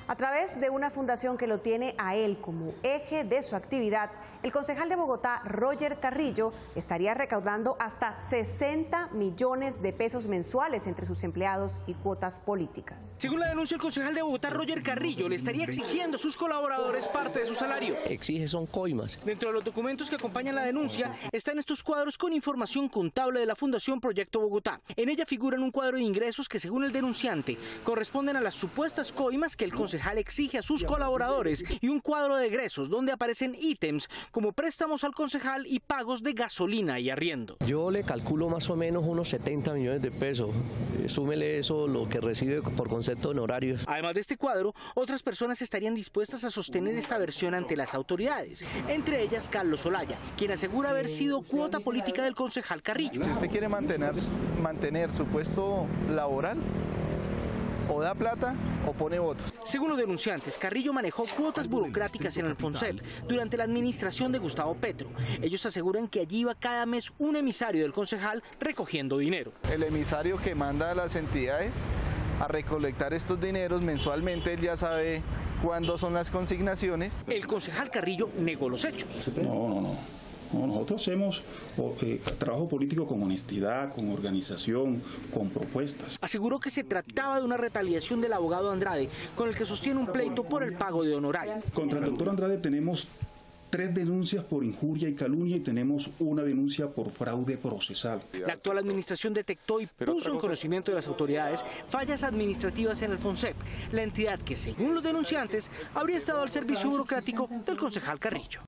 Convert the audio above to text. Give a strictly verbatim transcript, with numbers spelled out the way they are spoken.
A través de una fundación que lo tiene a él como eje de su actividad, el concejal de Bogotá, Roger Carrillo, estaría recaudando hasta sesenta millones de pesos mensuales entre sus empleados y cuotas políticas. Según la denuncia, el concejal de Bogotá, Roger Carrillo, le estaría exigiendo a sus colaboradores parte de su salario. Exige son coimas. Dentro de los documentos que acompañan la denuncia están estos cuadros con información contable de la Fundación Proyecto Bogotá. En ella figuran un cuadro de ingresos que, según el denunciante, corresponden a las supuestas coimas que el concejal exige a sus colaboradores y un cuadro de egresos donde aparecen ítems como préstamos al concejal y pagos de gasolina y arriendo. Yo le calculo más o menos unos setenta millones de pesos. Súmele eso lo que recibe por concepto de honorarios. Además de este cuadro, otras personas estarían dispuestas a sostener esta versión ante las autoridades, entre ellas Carlos Olaya, quien asegura haber sido cuota política del concejal Carrillo. Si usted quiere mantener, mantener su puesto laboral, o da plata o pone votos. Según los denunciantes, Carrillo manejó cuotas burocráticas en el FONSEP durante la administración de Gustavo Petro. Ellos aseguran que allí iba cada mes un emisario del concejal recogiendo dinero. El emisario que manda a las entidades a recolectar estos dineros mensualmente, él ya sabe cuándo son las consignaciones. El concejal Carrillo negó los hechos. No, no, no. No, nosotros hacemos eh, trabajo político con honestidad, con organización, con propuestas. Aseguró que se trataba de una retaliación del abogado Andrade, con el que sostiene un pleito por el pago de honorario. Contra el doctor Andrade tenemos tres denuncias por injuria y calumnia y tenemos una denuncia por fraude procesal. La actual administración detectó y puso en conocimiento de las autoridades fallas administrativas en el FONSEP, la entidad que, según los denunciantes, habría estado al servicio burocrático del concejal Carrillo.